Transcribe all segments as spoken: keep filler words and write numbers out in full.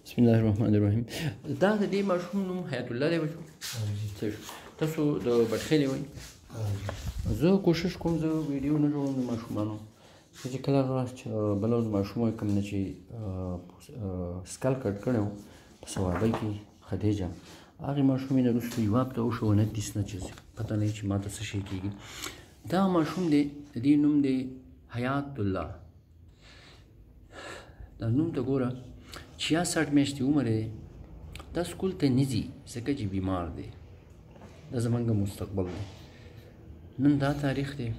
بسم الله الرحمن الرحیم. دا د دې ماشوم نوم حیات الله دی بچو. تاسو د بټخیلې وایي. زه کوشش کوم زه ویډیو نه جوړوم د ماشومانو چې کله هغه بله ورځ ماشوم وایي کوم نه چې سکل کټ کړی و په صوابۍ کې خدیجه هغې ماشوم یې نه وروسته یواب ته وښوونه دیس نه چې پته نه چې ما ته څه شی کېږي. دا ماشوم دی د دې نوم دی حیات الله. دا نوم ته ګوره چھیاسٹھ میاشتې عمر دی. دا سکول ته نه ځي ځکه چې بیمار دی. دا زموږ مستقبل دی. نن دا تاریخ دی.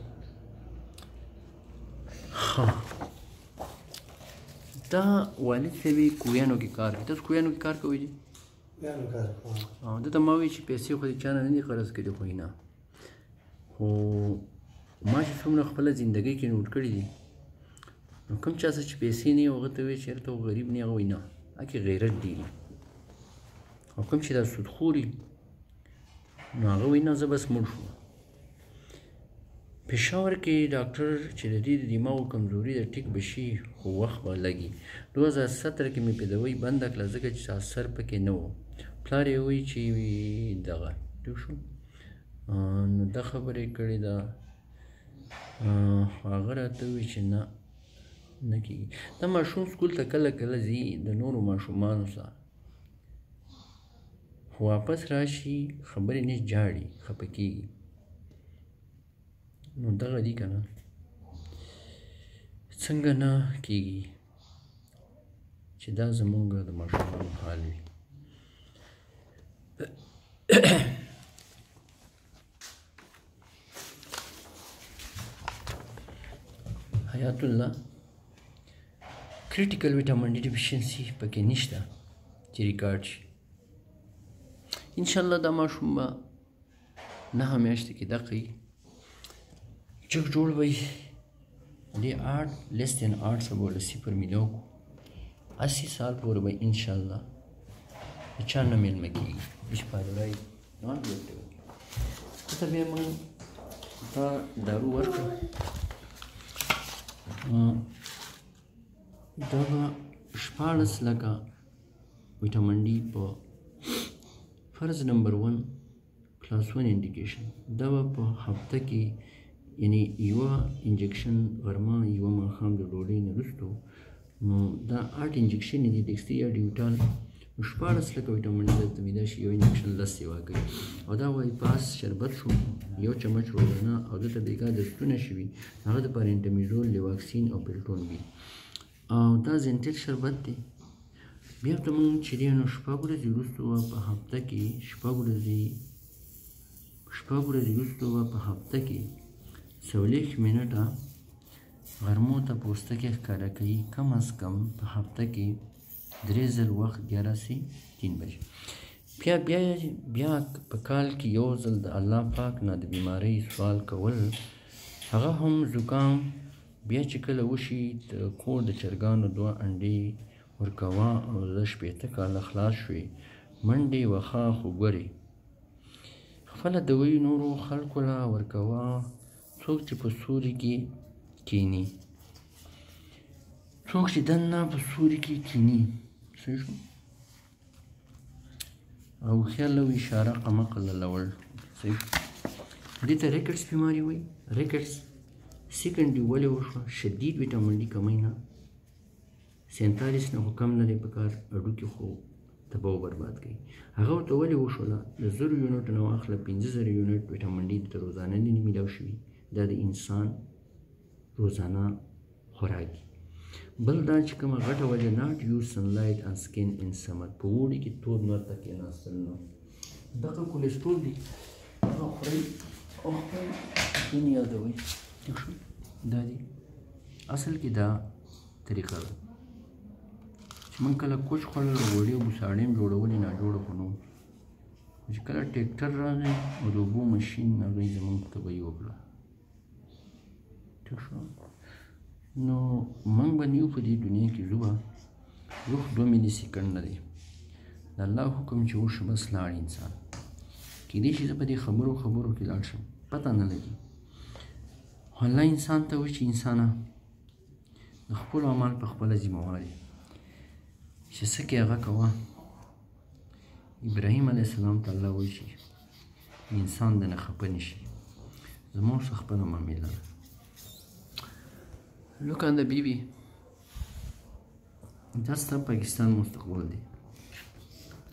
دا والد صاحب یې کویانو کې کار کوي. تاسو کویانو کې کار کوئ دي؟ ده ته ما وایي چې پیسې خو د چا نه نه دي قرض کړي خو نه. خو ما چې څومره خپله زندګۍ کې نوټ کړي دي نو کوم چا څه چې پیسې نه وي هغه ته وایي چېرته و غریب نه هغه وایي نه هغې غیرت دی. او کوم چې دا سودخور وي نو هغه وایي نه زه بس مړ شوم. پېښور کې ډاکټر چې د دې د دماغو کمزوري ده ټیک به شي خو وخت به لګي. دو هزار ستره کې مې پیداوي بنده کړه ځکه چې اثر پکې نه و. پلار یې وایي چې دغه ټیک شو نو دا خبره یې کړې ده. هغه راته وایي چې نه نه کېږي. دا ماشوم سکول ته کله کله ځي د نورو ماشومانو سره خو واپس راشي خبرې نه جاړي خفه کېږي. نو دغه دي که نه څنګه نه کېږي چې دا زمونږ د ماشومانو حال وي. حیات الله کریټیکل ویټامین ډي ډیفیشنسي پکې نشته چې ریکارډ شي. انشاءالله دا ماشوم به نهه میاشتې کې دقه وي جګ جوړ به وي. دې آټ لیس دین آټ سوه به له صفر میلاو کړو. اسی سال پورې به انشاءالله د چا نه میلمه کېږي. بشپارای نان ورته ته بیا موږ دا دارو ورکړو. دا به شپاړس لکه ویټامین ډي په فرض نمبر ون کلاس ون انډیکیشن دا به په هفته کې یعنی یوه انجکشن غرمه یوه ماښام د ډوډۍ نه وروستو نو دا آټ انجکشن دي ډیکسټري یا ډیوټال نو شپاړس لکه ویټامین ډي درته میده شي. یو انجکشن لس سیوا کوي او دا وایي پاس شربت شو یو چمچ روزانه او دلته بېګا دستونه شوي هغه دپاره انټمیزول لیواکسین او پیلټون وي او دا زنټل شربت دی. بیا ته مونږ چې دی نو شپږ ورځې وروسته به په هفته کې شپږ ورځې شپږ ورځې وروسته به په هفته کې څلوېښت منټه غرمو ته پوستکی ښکاره کوي. کم از کم په هفته کې درې ځل وخت ګیاره سي تین بجې. بیا بیا بیا په کال کې یو ځل د الله پاک نه د بیمارۍ سوال کول هغه هم زکام. بیا چې کله وشي د کور د چرګانو دوه انډې ورکوه او زه شپېته کاله خلاص شوې منډې وښه خو ګورې خپله دوی نورو خلکو له ورکوه. څوک چې په سوري کې کیني څوک چې دننه په سوري کې کیني صحیح شو او خیال او اشاره قمقل لول صحیح شو. دې ته ریکټس بیماري وایي. ریکټس سیکنډي ولې وشوه شدید ویټامین ډي کمی نه سینتالیس نه خو کم نه دی په کار هډوکي خو تباه و برباد کوي. هغه ورته ولې وشوله د زرو یونټو نه واخله پنځه زره یونټ ویټامین ډي ته روزانه نه میلاو شوي. دا د انسان روزانه خوراک دی. بل دا چې کومه غټه وجه ناټ یوز سنلایټ ان سکین ان سمر په اوړي کې تور لمر ته کېناستل نه دغه کولېسټرول دی هغه خورئ او خپل ځینې یادوئ دا دی. اصل کې دا طریقه ده چې موږ کله کوچ خوړل غوړي او بوساړې هم جوړولې ناجوړه خو نه وو چې کله ټیکټر راغی او د اوبو مشین هغوی زموږ طبعي وکړه ټیک شو. نو موږ به نه یو په دې دنیا کې ځو به روح دوه ملي سیکنډ نه دی. د الله حکم چې وشو بس لاړ انسان. کیدای شي زه په دې خبرو خبرو کې لاړ شم پته نه لګي خو الله انسان ته وایي چې انسانه د خپلو اعمال په خپله ذمهوار یې چې څه کې هغه کوه. ابراهیم علیه السلام ته الله وایي چې انسان د نه خفه نه شي. زما اوس خپله معامله ده. Look on the baby. دا ستا پاکستان مستقبل دی.